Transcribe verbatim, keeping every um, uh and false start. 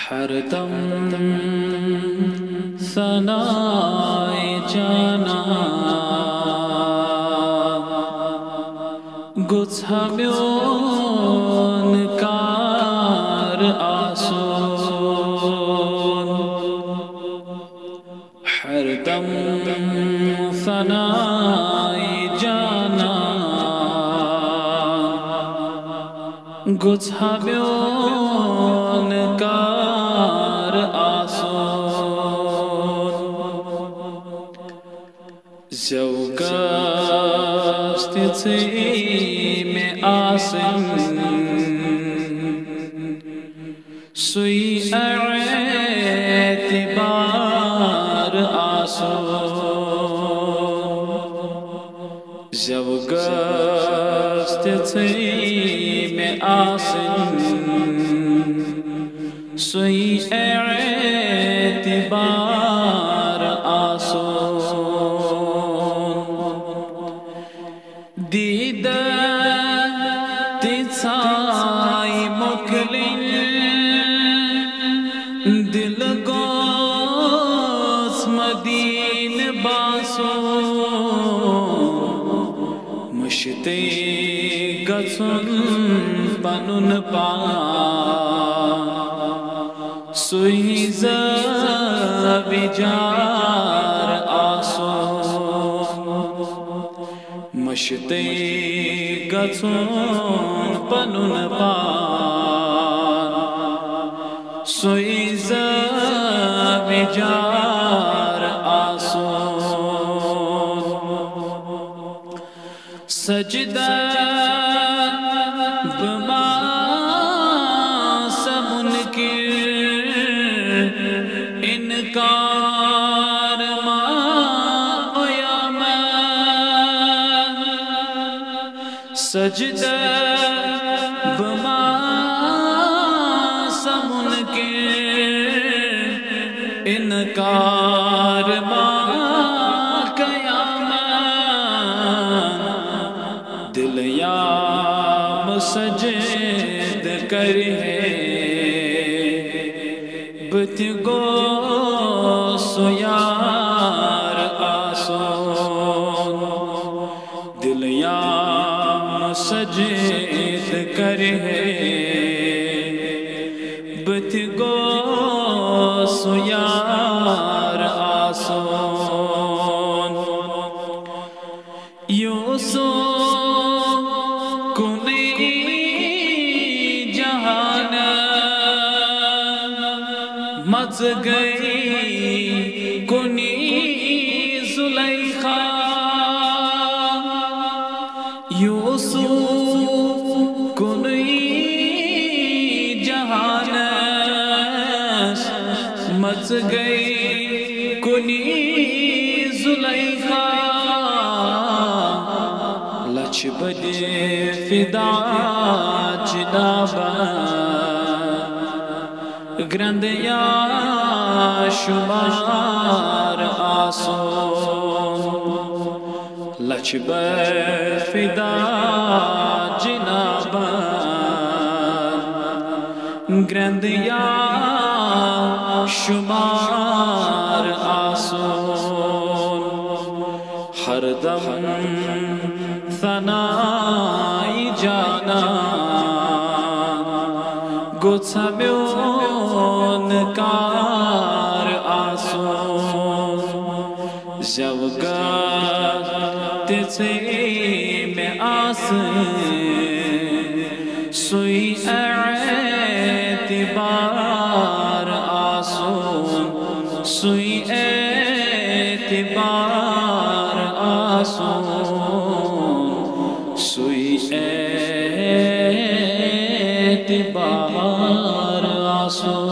ہر دم ثنائے جانا گوژھ ہمیون کار آسون ہر دم ثنائے جانا گوژھ ہمیون کار آسون زوگست میں آسن سوی اعتبار آسون زوگست میں آسن سوی اعتبار آسون دیدہ تیسائی مکلن دل گوس مدین باسون مشتے گسن پنن پان سوی زبجار آسون مشتے گسن پنن پان سوی زبجار آسون سجدہ بما سمنکر انکار ما اویاما سجدہ بما سمنکر انکار ما دل یام سجد کرے بت گو سیار آسون دل یام سجد کرے بت گو سیار آسون یوسو مچ گئی کنی زلیخا یوسف کنی جہان مچ گئی کنی زلیخا لچ بجے فدا جنابا گرند یا شمار آسون لچ فدا جنابا گرند یا شمار آسون ہر دم ثنائی جانا گوژھ ہمیون کار آسون زوگست میں آسن سوی اعتبار آسون سوی اعتبار آسون سوی اعتبار آسون